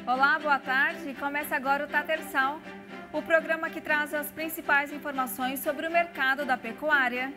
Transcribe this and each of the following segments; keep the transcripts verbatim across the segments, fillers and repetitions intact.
Olá, boa tarde. Começa agora o Tatersal, o programa que traz as principais informações sobre o mercado da pecuária.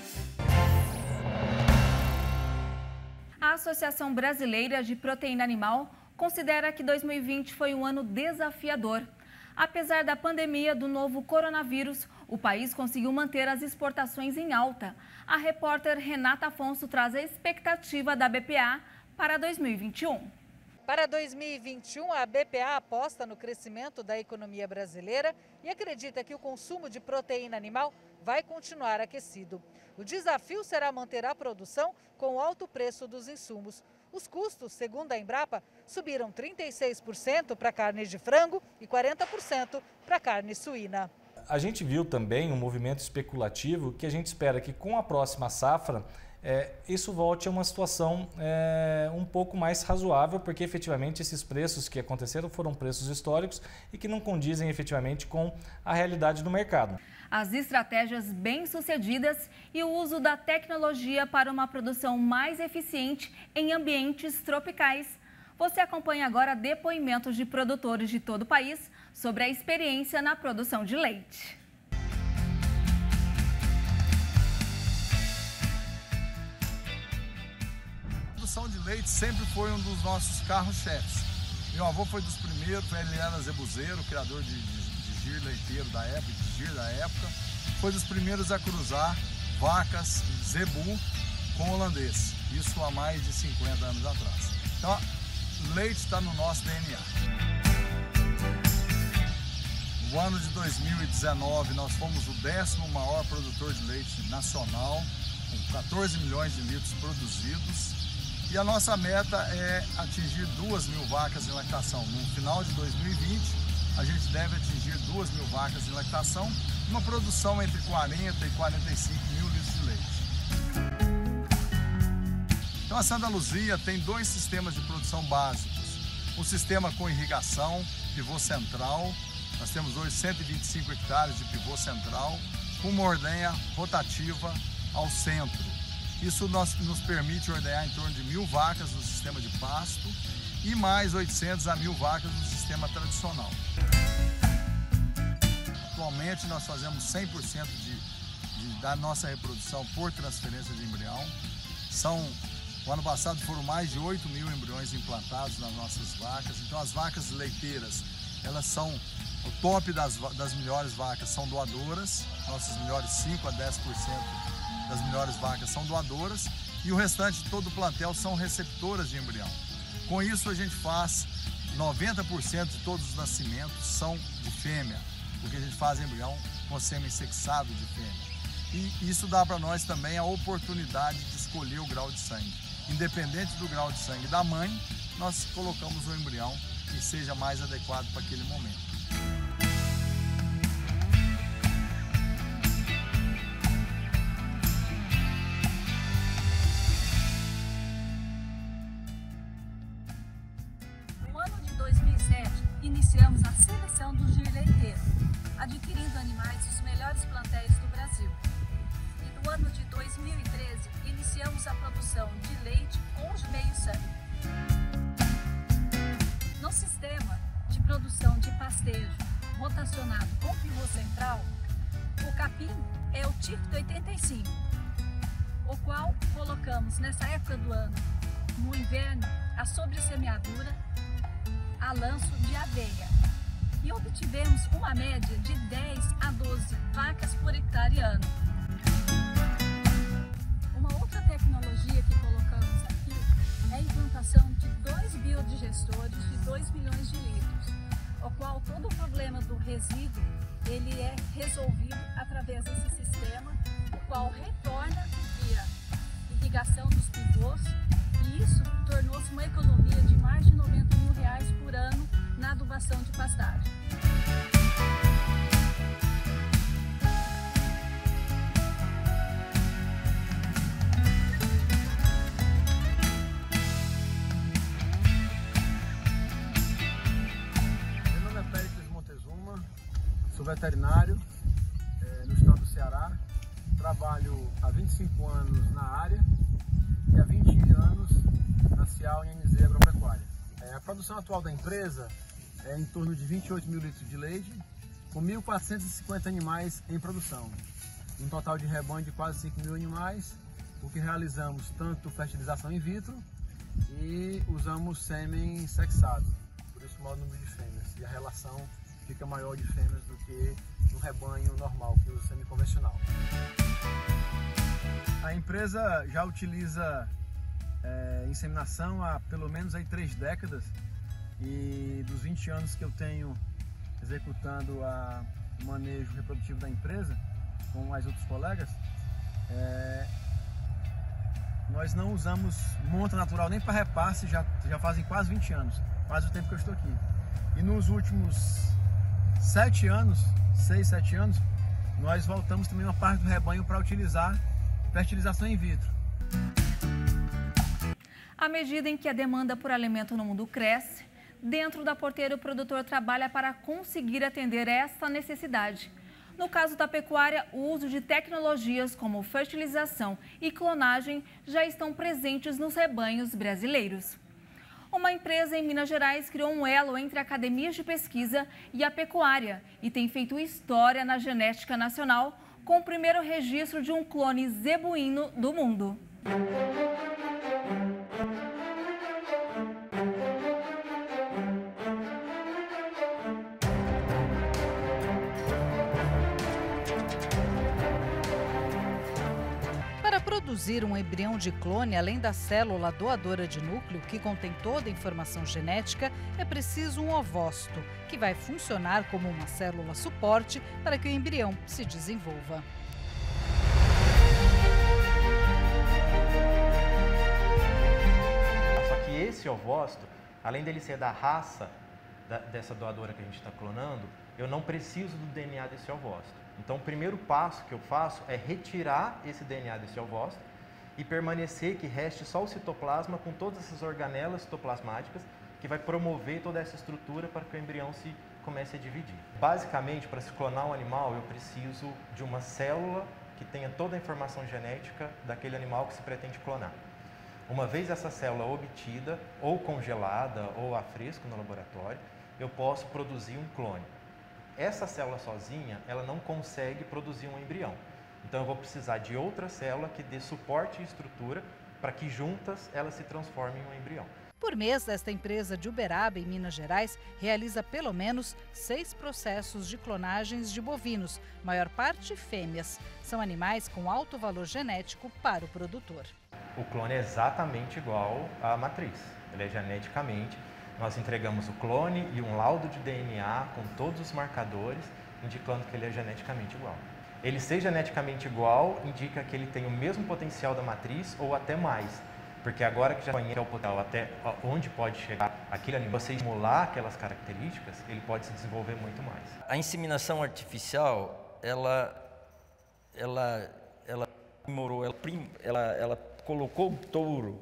A Associação Brasileira de Proteína Animal considera que dois mil e vinte foi um ano desafiador. Apesar da pandemia do novo coronavírus, o país conseguiu manter as exportações em alta. A repórter Renata Afonso traz a expectativa da B P A para dois mil e vinte e um. Para dois mil e vinte e um, a B P A aposta no crescimento da economia brasileira e acredita que o consumo de proteína animal vai continuar aquecido. O desafio será manter a produção com o alto preço dos insumos. Os custos, segundo a Embrapa, subiram trinta e seis por cento para carne de frango e quarenta por cento para carne suína. A gente viu também um movimento especulativo que a gente espera que com a próxima safra É, isso volte a uma situação é, um pouco mais razoável, porque efetivamente esses preços que aconteceram foram preços históricos e que não condizem efetivamente com a realidade do mercado. As estratégias bem-sucedidas e o uso da tecnologia para uma produção mais eficiente em ambientes tropicais. Você acompanha agora depoimentos de produtores de todo o país sobre a experiência na produção de leite. A produção de leite sempre foi um dos nossos carros-chefes. Meu avô foi dos primeiros, ele era zebuzeiro, criador de, de, de gir leiteiro da época, de gir da época. Foi dos primeiros a cruzar vacas zebu com holandês. Isso há mais de cinquenta anos atrás. Então, leite está no nosso D N A. No ano de dois mil e dezenove, nós fomos o décimo maior produtor de leite nacional, com quatorze milhões de litros produzidos. E a nossa meta é atingir duas mil vacas em lactação. No final de dois mil e vinte, a gente deve atingir duas mil vacas em lactação, uma produção entre quarenta e quarenta e cinco mil litros de leite. Então a Santa Luzia tem dois sistemas de produção básicos. Um sistema com irrigação, pivô central. Nós temos hoje cento e vinte e cinco hectares de pivô central, com uma ordenha rotativa ao centro. Isso nos, nos permite ordenhar em torno de mil vacas no sistema de pasto e mais oitocentas a mil vacas no sistema tradicional. Atualmente nós fazemos cem por cento de, de, da nossa reprodução por transferência de embrião. São, o ano passado foram mais de oito mil embriões implantados nas nossas vacas. Então as vacas leiteiras, elas são o top das, das melhores vacas, são doadoras. Nossas melhores cinco a dez por cento das melhores vacas são doadoras e o restante de todo o plantel são receptoras de embrião. Com isso a gente faz noventa por cento de todos os nascimentos são de fêmea, porque a gente faz embrião com sêmen sexado de fêmea. E isso dá para nós também a oportunidade de escolher o grau de sangue. Independente do grau de sangue da mãe, nós colocamos o embrião que seja mais adequado para aquele momento. Iniciamos a seleção do gir leiteiro, adquirindo animais dos melhores plantéis do Brasil. E no ano de dois mil e treze, iniciamos a produção de leite com os meio-sangue. No sistema de produção de pastejo rotacionado com pivô central, o capim é o Ticto oitenta e cinco, o qual colocamos nessa época do ano, no inverno, a sobressemeadura a lanço de aveia e obtivemos uma média de dez a doze vacas por hectare ano. Uma outra tecnologia que colocamos aqui é a implantação de dois biodigestores de dois milhões de litros, o qual todo o problema do resíduo ele é resolvido através desse sistema, o qual retorna via irrigação dos pivôs. E isso tornou-se uma economia de mais de noventa mil reais por ano na adubação de pastagem. Meu nome é Péricles Montezuma, sou veterinário é, no estado do Ceará. Trabalho há vinte e cinco anos na área e há vinte anos na Cial e N Z Agropecuária. A produção atual da empresa é em torno de vinte e oito mil litros de leite, com mil quatrocentos e cinquenta animais em produção. Um total de rebanho de quase cinco mil animais, o que realizamos tanto fertilização in vitro e usamos sêmen sexado, por isso o maior número de fêmeas. E a relação fica maior de fêmeas do que no rebanho normal, que usa sêmen convencional. A empresa já utiliza é, inseminação há pelo menos aí três décadas, e dos vinte anos que eu tenho executando a, o manejo reprodutivo da empresa com as outros colegas, é, nós não usamos monta natural nem para repasse, já, já fazem quase vinte anos, quase o tempo que eu estou aqui. E nos últimos sete anos, seis, sete anos, nós voltamos também uma parte do rebanho para utilizar fertilização in vitro. À medida em que a demanda por alimento no mundo cresce, dentro da porteira o produtor trabalha para conseguir atender essa necessidade. No caso da pecuária, o uso de tecnologias como fertilização e clonagem já estão presentes nos rebanhos brasileiros. Uma empresa em Minas Gerais criou um elo entre academias de pesquisa e a pecuária e tem feito história na genética nacional com o primeiro registro de um clone zebuíno do mundo. Produzir um embrião de clone, além da célula doadora de núcleo, que contém toda a informação genética, é preciso um ovócito, que vai funcionar como uma célula suporte para que o embrião se desenvolva. Só que esse ovócito, além dele ser da raça da, dessa doadora que a gente está clonando, eu não preciso do D N A desse ovócito. Então, o primeiro passo que eu faço é retirar esse D N A desse ovócito e permanecer que reste só o citoplasma com todas essas organelas citoplasmáticas que vai promover toda essa estrutura para que o embrião se comece a dividir. Basicamente, para se clonar um animal, eu preciso de uma célula que tenha toda a informação genética daquele animal que se pretende clonar. Uma vez essa célula obtida, ou congelada, ou a fresco no laboratório, eu posso produzir um clone. Essa célula sozinha, ela não consegue produzir um embrião. Então eu vou precisar de outra célula que dê suporte e estrutura para que juntas elas se transformem em um embrião. Por mês, esta empresa de Uberaba, em Minas Gerais, realiza pelo menos seis processos de clonagens de bovinos, maior parte fêmeas. São animais com alto valor genético para o produtor. O clone é exatamente igual à matriz, ele é geneticamente. Nós entregamos o clone e um laudo de D N A com todos os marcadores, indicando que ele é geneticamente igual. Ele ser geneticamente igual indica que ele tem o mesmo potencial da matriz ou até mais, porque agora que já conhece o potencial até onde pode chegar aquele animal, você estimular aquelas características, ele pode se desenvolver muito mais. A inseminação artificial, ela, ela, ela, ela, ela, ela colocou o touro.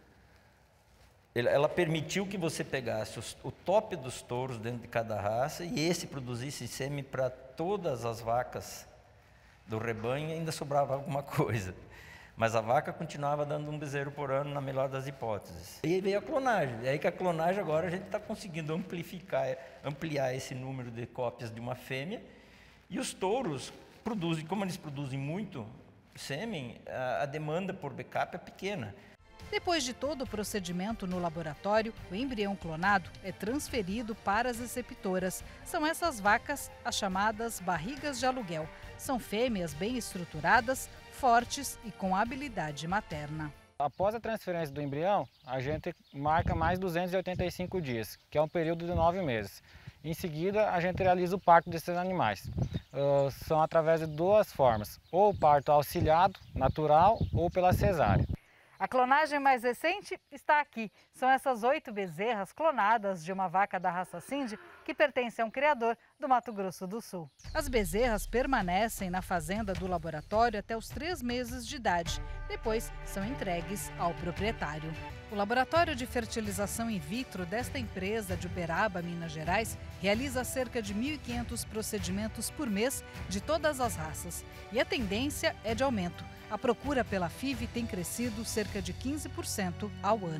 Ela permitiu que você pegasse o top dos touros dentro de cada raça e esse produzisse sêmen para todas as vacas do rebanho e ainda sobrava alguma coisa. Mas a vaca continuava dando um bezerro por ano, na melhor das hipóteses. E aí veio a clonagem. E aí que a clonagem agora a gente está conseguindo amplificar, ampliar esse número de cópias de uma fêmea. E os touros produzem, como eles produzem muito sêmen, a, a demanda por backup é pequena. Depois de todo o procedimento no laboratório, o embrião clonado é transferido para as receptoras. São essas vacas as chamadas barrigas de aluguel. São fêmeas bem estruturadas, fortes e com habilidade materna. Após a transferência do embrião, a gente marca mais duzentos e oitenta e cinco dias, que é um período de nove meses. Em seguida, a gente realiza o parto desses animais. Uh, são através de duas formas, ou o parto auxiliado, natural, ou pela cesárea. A clonagem mais recente está aqui. São essas oito bezerras clonadas de uma vaca da raça Sindhi que pertence a um criador do Mato Grosso do Sul. As bezerras permanecem na fazenda do laboratório até os três meses de idade. Depois são entregues ao proprietário. O laboratório de fertilização in vitro desta empresa de Uberaba, Minas Gerais, realiza cerca de mil e quinhentos procedimentos por mês de todas as raças. E a tendência é de aumento. A procura pela F I V tem crescido cerca de quinze por cento ao ano.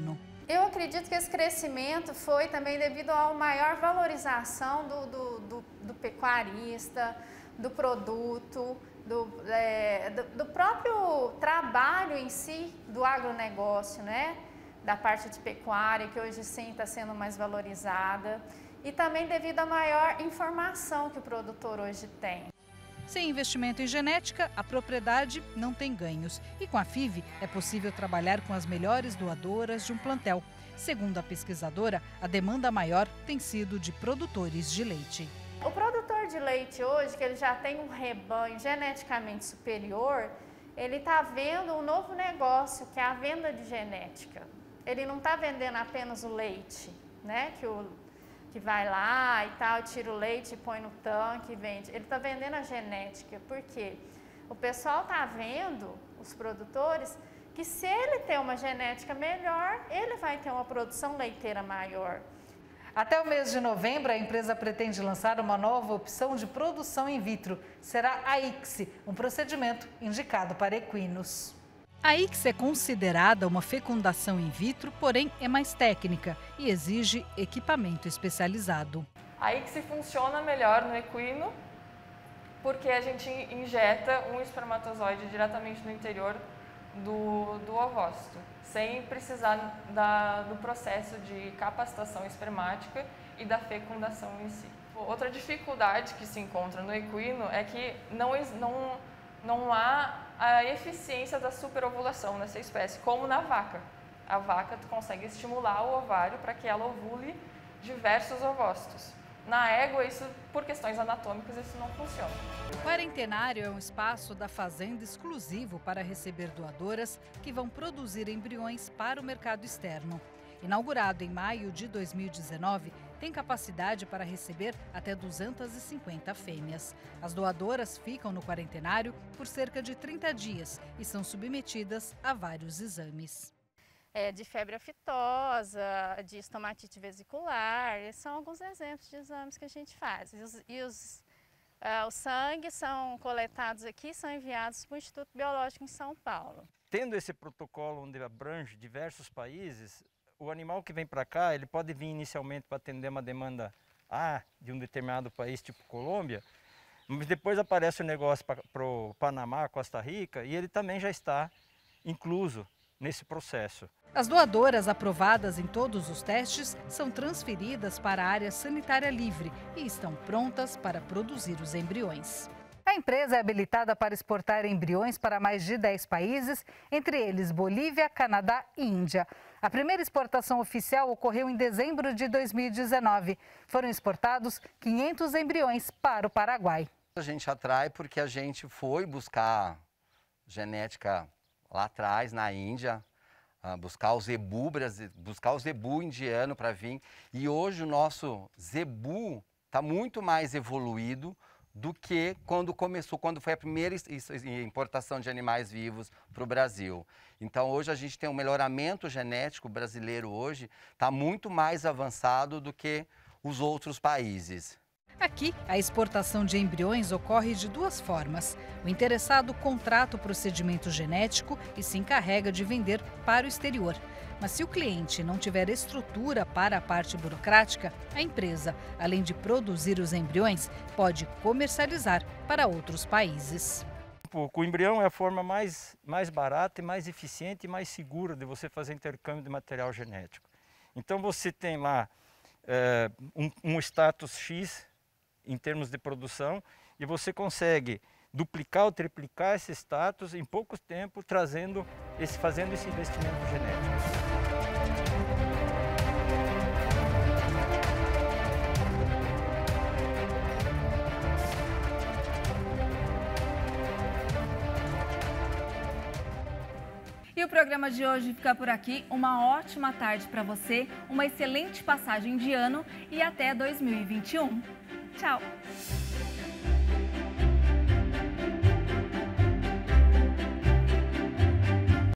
Eu acredito que esse crescimento foi também devido a uma maior valorização do, do, do, do pecuarista, do produto, do, é, do, do próprio trabalho em si do agronegócio, né? Da parte de pecuária, que hoje sim está sendo mais valorizada, e também devido à maior informação que o produtor hoje tem. Sem investimento em genética, a propriedade não tem ganhos. E com a F I V é possível trabalhar com as melhores doadoras de um plantel. Segundo a pesquisadora, a demanda maior tem sido de produtores de leite. O produtor de leite hoje, que ele já tem um rebanho geneticamente superior, ele está vendo um novo negócio, que é a venda de genética. Ele não está vendendo apenas o leite, né? Que o que vai lá e tal, tira o leite, põe no tanque e vende. Ele está vendendo a genética, porque o pessoal está vendo, os produtores, que se ele ter uma genética melhor, ele vai ter uma produção leiteira maior. Até o mês de novembro, a empresa pretende lançar uma nova opção de produção in vitro. Será a I C S I, um procedimento indicado para equinos. A I C S I é considerada uma fecundação in vitro, porém é mais técnica e exige equipamento especializado. A I C S I funciona melhor no equino porque a gente injeta um espermatozoide diretamente no interior do, do ovócito, sem precisar da, do processo de capacitação espermática e da fecundação em si. Outra dificuldade que se encontra no equino é que não, não, não há a eficiência da superovulação nessa espécie, como na vaca. A vaca consegue estimular o ovário para que ela ovule diversos ovócitos. Na égua, isso, por questões anatômicas, isso não funciona. O quarentenário é um espaço da fazenda exclusivo para receber doadoras que vão produzir embriões para o mercado externo. Inaugurado em maio de dois mil e dezenove, tem capacidade para receber até duzentas e cinquenta fêmeas. As doadoras ficam no quarentenário por cerca de trinta dias e são submetidas a vários exames. É, de febre aftosa, de estomatite vesicular, esses são alguns exemplos de exames que a gente faz. E os, e os, uh, o sangue são coletados aqui, são enviados para o Instituto Biológico em São Paulo. Tendo esse protocolo onde abrange diversos países, o animal que vem para cá, ele pode vir inicialmente para atender uma demanda A de um determinado país, tipo Colômbia, mas depois aparece o negócio para o Panamá, Costa Rica, e ele também já está incluso nesse processo. As doadoras aprovadas em todos os testes são transferidas para a área sanitária livre e estão prontas para produzir os embriões. A empresa é habilitada para exportar embriões para mais de dez países, entre eles Bolívia, Canadá e Índia. A primeira exportação oficial ocorreu em dezembro de dois mil e dezenove. Foram exportados quinhentos embriões para o Paraguai. A gente atrai porque a gente foi buscar genética lá atrás, na Índia, buscar o zebu, buscar o zebu indiano para vir. E hoje o nosso zebu está muito mais evoluído do que quando começou, quando foi a primeira importação de animais vivos para o Brasil. Então hoje a gente tem um melhoramento genético brasileiro hoje, está muito mais avançado do que os outros países. Aqui, a exportação de embriões ocorre de duas formas. O interessado contrata o procedimento genético e se encarrega de vender para o exterior. Mas se o cliente não tiver estrutura para a parte burocrática, a empresa, além de produzir os embriões, pode comercializar para outros países. O embrião é a forma mais, mais barata e mais eficiente e mais segura de você fazer intercâmbio de material genético. Então você tem lá é, um, um status X em termos de produção e você consegue duplicar ou triplicar esse status em pouco tempo, trazendo esse, fazendo esse investimento genético. E o programa de hoje fica por aqui. Uma ótima tarde para você, uma excelente passagem de ano e até dois mil e vinte e um. Tchau!